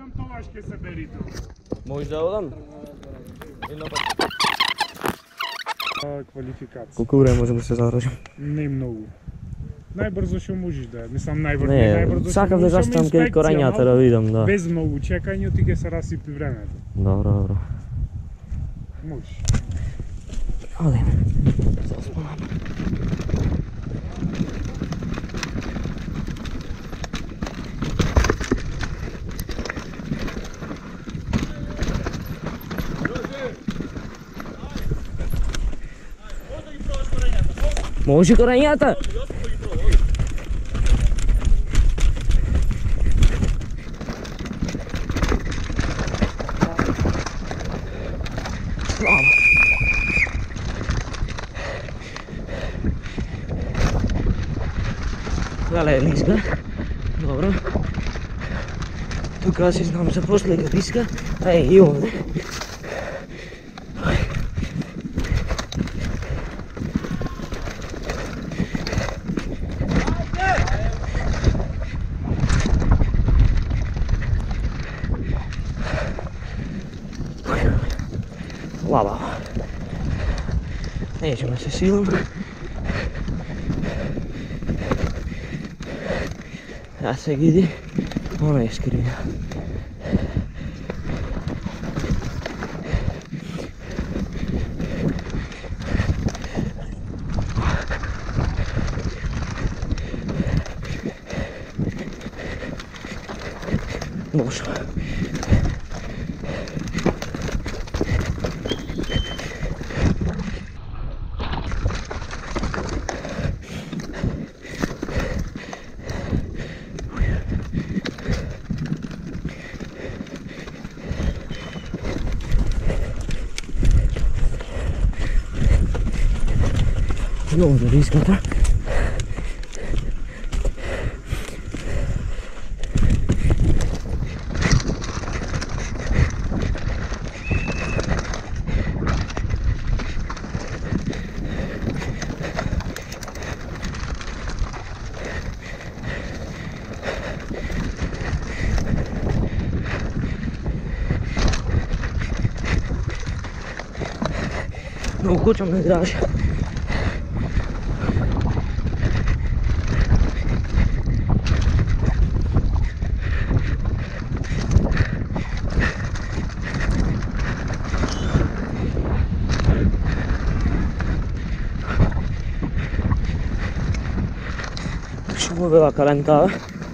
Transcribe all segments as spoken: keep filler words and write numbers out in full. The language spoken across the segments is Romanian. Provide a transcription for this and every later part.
Idem to vaške seberi to. Možda odam? Kvalifikacija. Koliko vremena možemo se završiti? Не много. Najbrzo što možeš da, mislim najbrzo, Ne, najbrzo čakam da zastavim koliko ranjata da vidim, da. Bez mnogo čekanja ti će se rasipi vremena. Dobro, dobro. Možeš. Odem. Zaspomam. Može korenjata? Bravo. Gledaj liska. Dobro. Tukaj si znam za poslega liska. Ej, i ovdje. Lava. Nećemo se silom. Ja se vidi, ona je skrivna. Može. Много да риската. Много кучам не играш. Mu aveva calentato.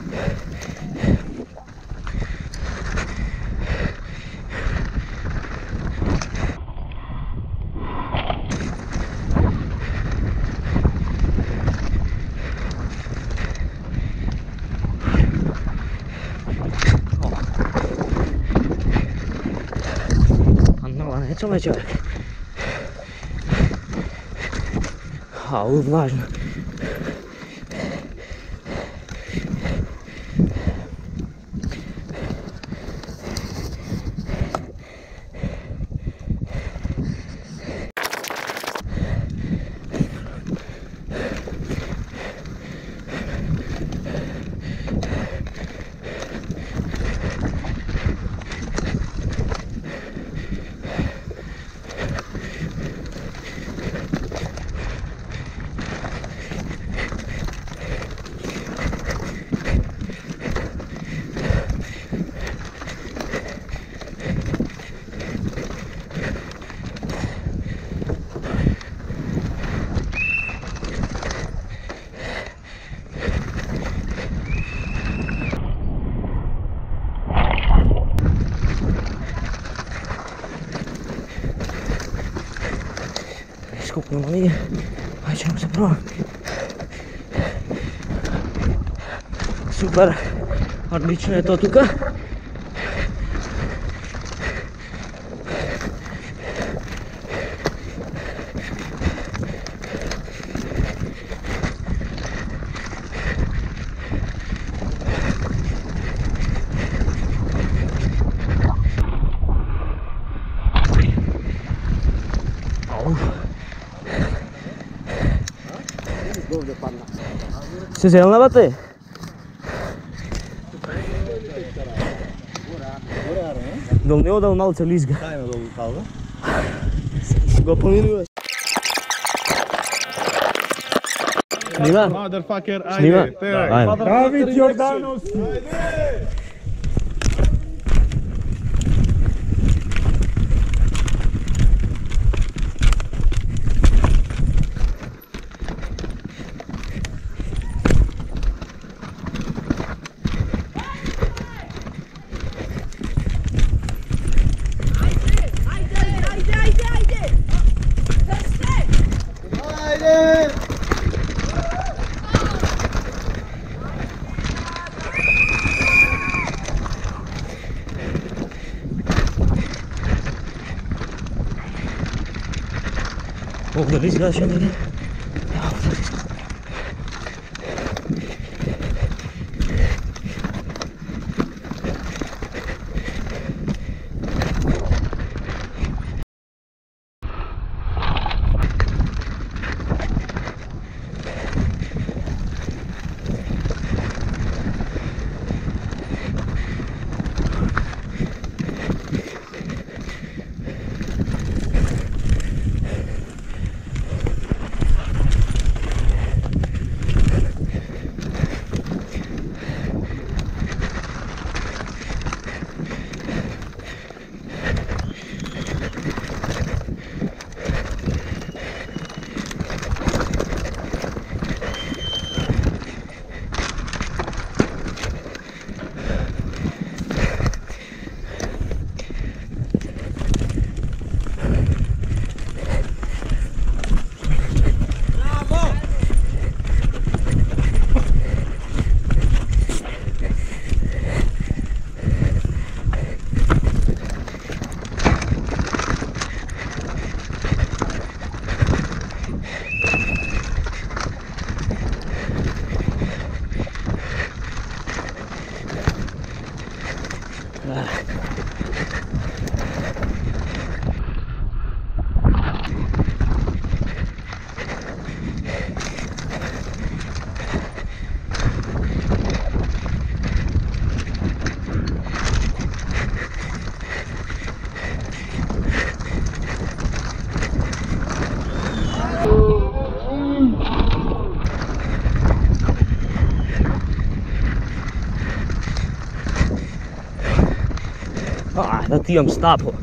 Andava nećemo već čovjek. A, ovo je vlažno. Skupno nije, aj ćemo se probati. Super, odlično je to tukaj. Se zelenavate? Dėl ne, dėl malcio lizga. Kaime galbūt kalba. Go paminuoju. Snyva. Motherfucker, Snyva. ajde. Ajde. David Jordanovski. O, da lizga šiandien. Ah, dat die am stapel.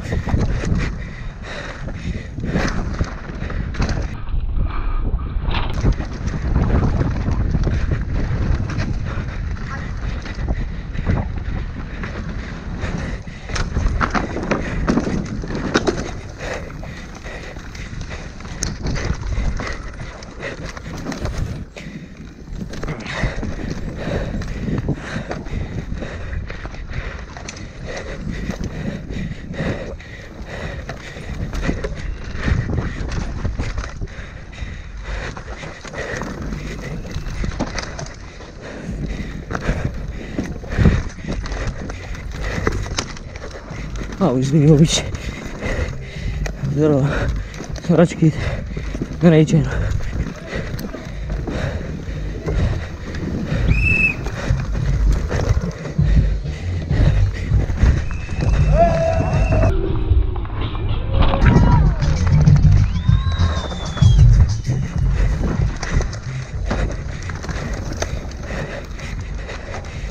А, извини, обич. Здорово. Рачки. Не речено.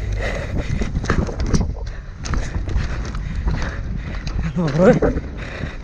Добре.